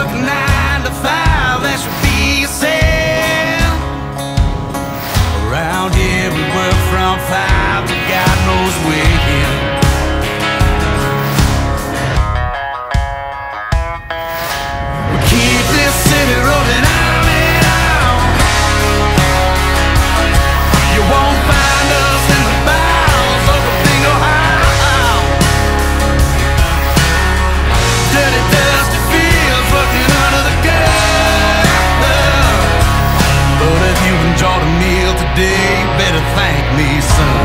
work 9 to 5, that should be a sin. Around here we work from 5 to God knows when. We keep this city rolling on and on. You won't find us in the bowels of a bingo hall. Dirty, dusty fields working under the gun. But if you enjoyed a meal today, you better thank me, son.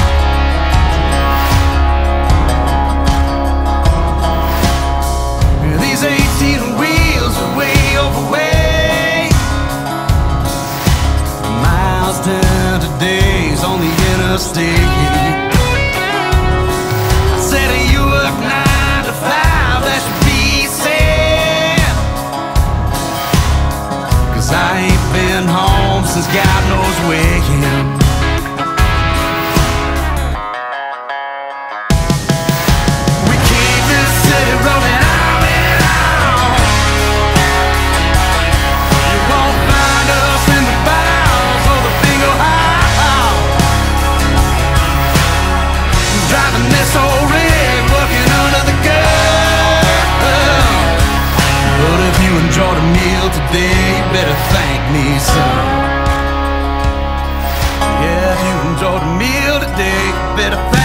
These 18 wheels are way overweight. Miles down to days on the interstate. I said you work 9 to 5, that should be said. 'Cause I ain't been home since God knows when. We keep this city rolling on and on. You won't find us in the bowels of the bingo hall. Driving this old rig, working under the gun. But if you enjoyed a meal today, you better thank me, son. Yeah, if you enjoyed a meal today, you better thank me.